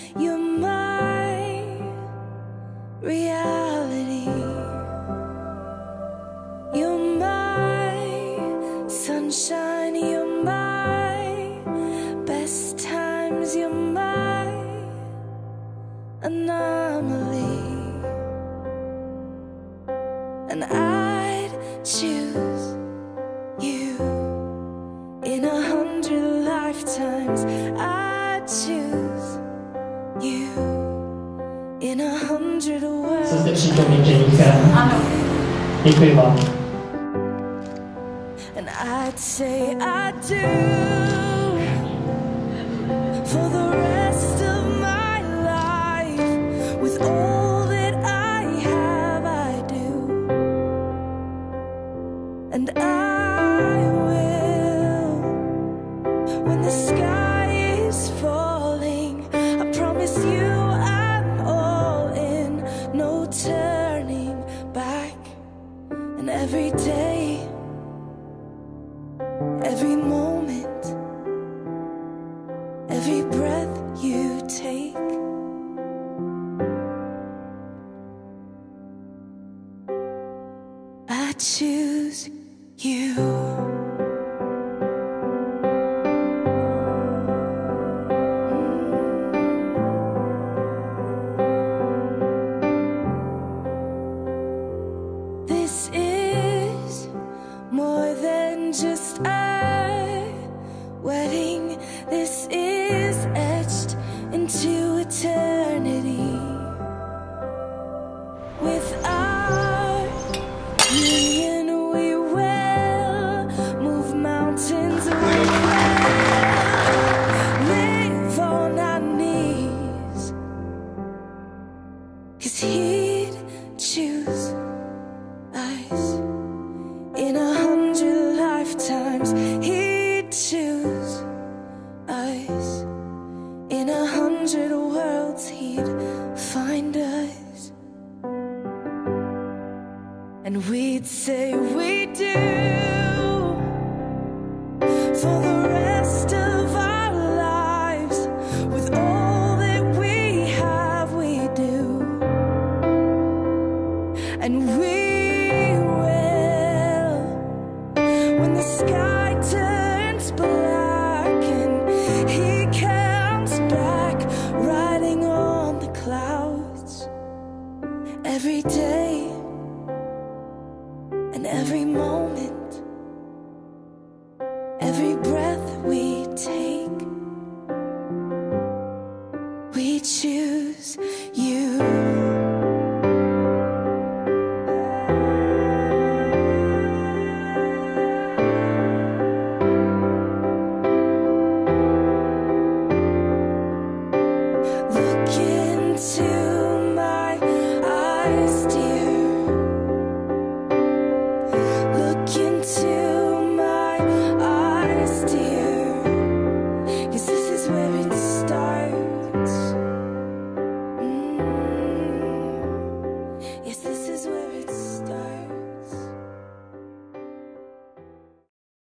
you're my reality. You're my sunshine, you're my best times, you're my anomaly. And I'd choose you in 100 lifetimes. I'd choose you in 100 worlds. そして新曲にジェニーからリクエは And I'd say I do for the rest of my life. With all that I have, I do. And I will, when the sky is falling, I promise you I'm all in, no turning back. And every day, every moment, every breath you take, I choose you. This is more than just a wedding. This is etched into eternity. With our union, we will move mountains. We will live on our knees. 'Cause he'd choose us in 100 lifetimes. He'd choose us in 100 worlds. He'd find us, and we'd say we do for the rest of our lives. With all that we have, we do. And we will, when the sky turns black and he comes back riding on the clouds. Every day and every moment, every breath we take, we choose you. Look into my eyes, dear. Look into my eyes, dear. 'Cause this is where it starts. Yes,